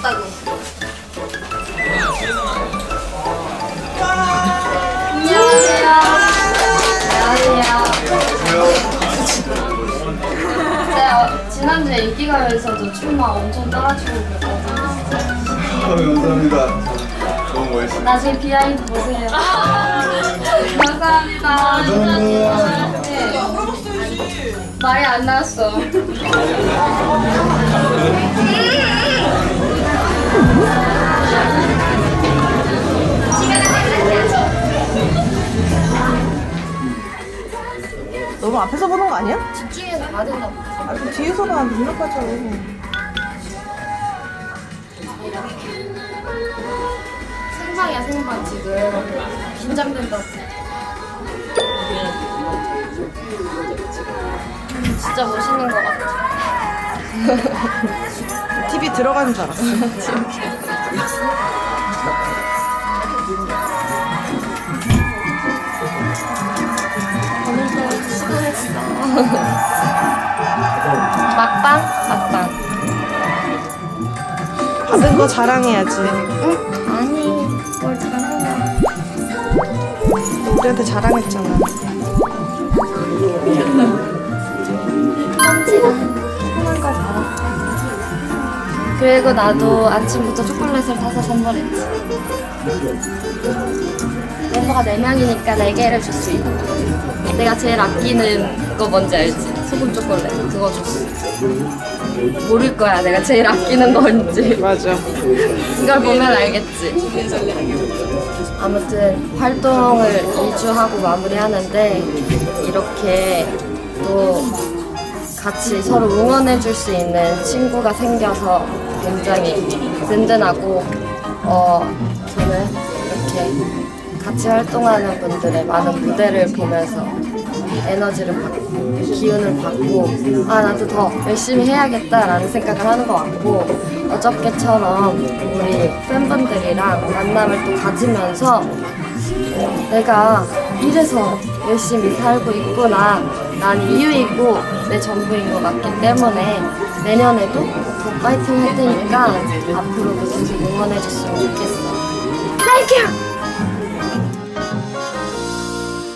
닮았다고. 안녕하세요. 제가 지난주에 인기가요에서도 춤막 엄청 따라추고 그랬거든요. 감사합니다. 너무 멋있어요. 나중에 비하인드 보세요. 감사합니다. 감사합니다. 네. 말이 안 나왔어. 너무 앞에서 보는 거 아니야? 집중해서 봐야 된다. 아, 그 뒤에서 봐. 눈을 빠져. 생방이야, 생방 지금. 긴장된다고. 진짜 멋있는 것 같아. TV 들어가는 줄 알았어. 오늘도 수고했어. 막방? 막방. 받은 거 자랑해야지. 응? 아니, 뭘 자랑해. 너 우리한테 자랑했잖아. 편지랑 편한 거 받았어. 그리고 나도 아침부터 초콜릿을 사서 선물했지. 멤버가 4명이니까 4개를 줄 수 있고, 내가 제일 아끼는 거 뭔지 알지? 소금 초콜릿. 그거 줬어. 모를 거야, 내가 제일 아끼는 거 뭔지. 맞아. 이걸 보면 알겠지. 아무튼 활동을 2주 하고 마무리하는데 이렇게 또 같이 서로 응원해줄 수 있는 친구가 생겨서 굉장히 든든하고 저는 이렇게 같이 활동하는 분들의 많은 무대를 보면서 에너지를 받고 기운을 받고 아 나도 더 열심히 해야겠다라는 생각을 하는 것 같고 어저께처럼 우리 팬분들이랑 만남을 또 가지면서 내가 이래서 열심히 살고 있구나 난 이유이고 내 전부인 것 같기 때문에 내년에도 더 파이팅 할 테니까 앞으로도 계속 응원해줬으면 좋겠어. Thank you!